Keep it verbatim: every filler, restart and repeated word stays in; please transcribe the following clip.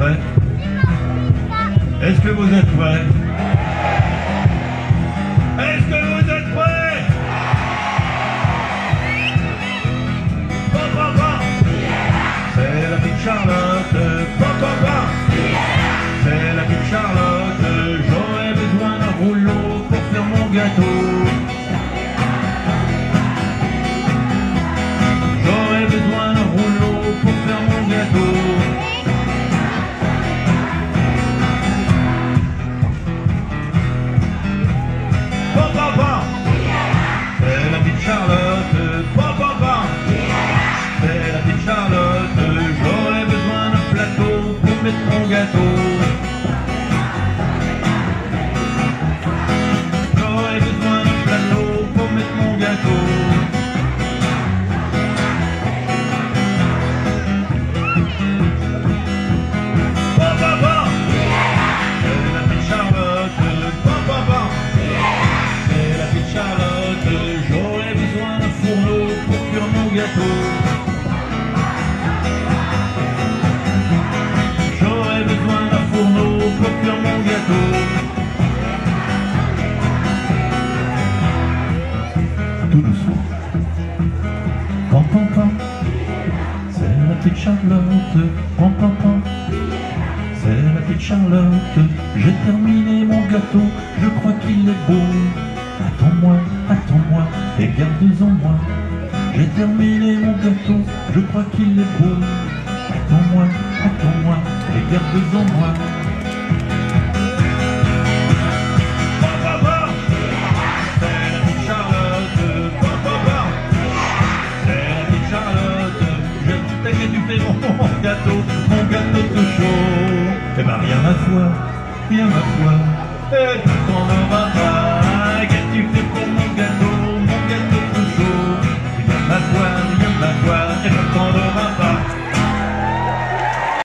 prêts? Est-ce que vous êtes prêts? Est-ce que vous êtes prêts? Bon, bon, bon. C'est la petite Charlotte. Bon, bon, bon. C'est la petite Charlotte. J'aurais besoin d'un rouleau pour faire mon gâteau. J'aurais besoin d'un rouleau pour faire mon gâteau. Bon, bon, bon. C'est la petite Charlotte. Bon, bon, bon. C'est la petite Charlotte. J'aurais besoin d'un plateau pour mettre mon gâteau. J'aurais besoin d'un plateau pour mettre mon gâteau. Bon, bon, bon. C'est la petite Charlotte. Bon, bon, bon. C'est la petite Charlotte. J'aurais besoin d'un fourneau pour cuire mon gâteau. J'aurais besoin d'un fourneau pour cuire mon gâteau. Tout doucement. Pam, pam, pam. C'est la petite Charlotte. Pam, pam, pam. C'est la petite Charlotte. J'ai terminé mon gâteau. Je crois qu'il est beau. Attends-moi, attends-moi et garde-en moi. J'ai terminé mon gâteau. Je crois qu'il est beau. Attends-moi, attends-moi et garde-en moi. Bon, bon, bon. C'est la petite Charlotte. Bon, bon, bon. C'est la petite Charlotte. Je sais que tu fais mon gâteau, mon gâteau tout chaud. Eh ben rien à voir, rien à voir. Et tu t'en auras pas.